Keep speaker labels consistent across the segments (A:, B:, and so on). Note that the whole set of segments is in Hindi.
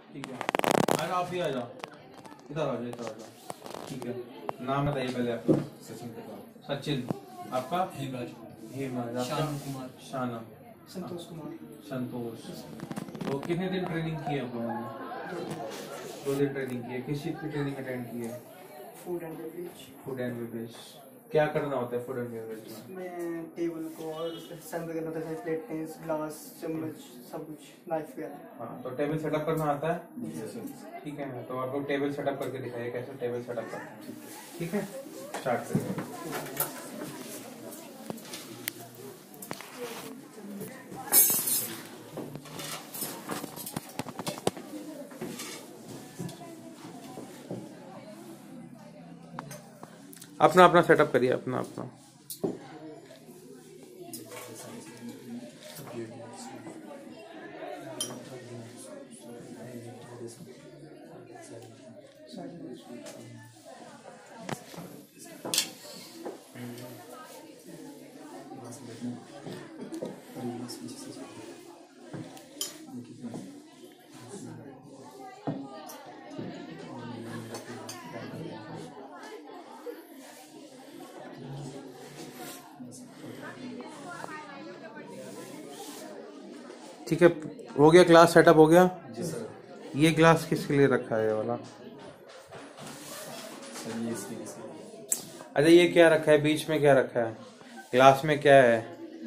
A: ठीक है, आज आप भी आ जाओ, इधर आ जाओ, इधर आ जाओ। ठीक है, नाम बताइए पहले आपका।
B: सचिन प्रताप।
A: सचिन, आपका?
B: हेमराज।
A: हेमराज,
B: शानम कुमार।
A: शानम।
C: संतोष कुमार।
A: संतोष। तो कितने दिन ट्रेनिंग की है आप लोगों ने? 2 दिन ट्रेनिंग की है। किस चीज की ट्रेनिंग अटेंड की है?
C: Food and beverage.
A: Food and beverage. क्या करना होता है फूड एंड बेवरेज में?
C: मैं टेबल को और सैंपल करना होता है, प्लेटें, ग्लास, चम्मच, सब कुछ, नाइफ वगैरह।
A: हाँ, तो टेबल सेटअप करना आता है?
C: जी सर।
A: ठीक है, तो आप लोग टेबल सेटअप करके दिखाइए कैसे टेबल सेटअप करते हैं। ठीक है, स्टार्ट करिए। अपना अपना सेटअप करिए, अपना अपना। ठीक है, हो गया क्लास सेटअप हो गया?
B: जी सर।
A: ये ग्लास किसके लिए रखा है ये वाला?
B: सर ये इसके लिए।
A: अच्छा, ये क्या रखा है बीच में, क्या रखा है ग्लास में, क्या है?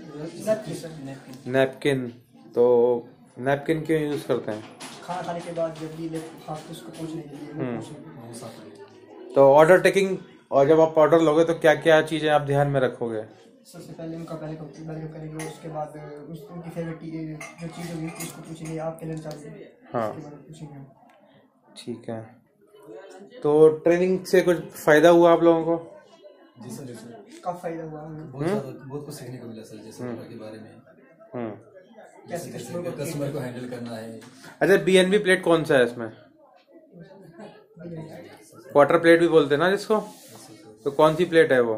A: नैपकिन। तो नैपकिन क्यों यूज करते हैं?
C: खाना खाने के बाद जब गीले हाथ उसको पोंछने के लिए, मुंह पोंछने के लिए।
A: तो ऑर्डर टेकिंग, और जब आप ऑर्डर लोगे तो क्या क्या चीजें आप ध्यान में रखोगे?
C: सबसे पहले उनका वेलकम करेंगे, उसके बाद उनकी फेवरेट जो चीज़ होगी उसको पूछेंगे, आपके लिए चाहिए।
A: हाँ,
C: उसके बाद पूछेंगे।
A: ठीक है। तो ट्रेनिंग से कुछ फायदा हुआ आप लोगों को?
B: जी सर, जी सर।
C: काफी फायदा हुआ हमें।
B: बहुत कुछ सीखने को मिला सर, जैसे के बारे में।
C: कैसे
B: कस्टमर को हैंडल करना है।
A: अच्छा, बीएनबी प्लेट कौन सा है इसमें? क्वार्टर प्लेट भी बोलते हैं ना जिसको, तो कौन सी प्लेट है वो?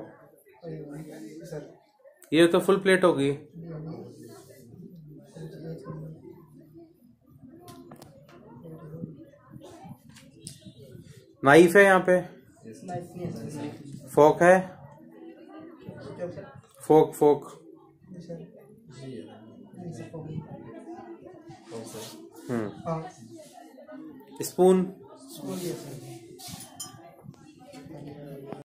A: ये तो फुल प्लेट होगी। नाइफ है यहाँ पे? फोक है? Fork fork. स्पून?